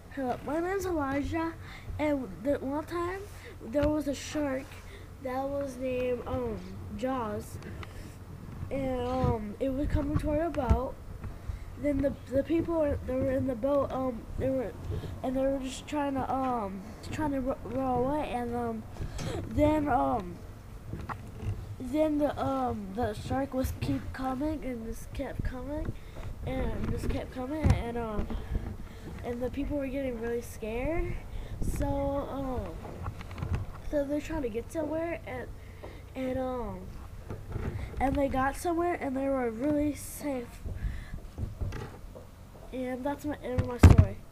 Hello, my name's Elijah, and one time there was a shark that was named Jaws, and it was coming toward a boat. Then the people that were in the boat they were just trying to row away, and then um then the shark was keep coming and just kept coming and just kept coming, and the people were getting really scared. So so they're trying to get somewhere, and and they got somewhere and they were really safe. And that's my end of my story.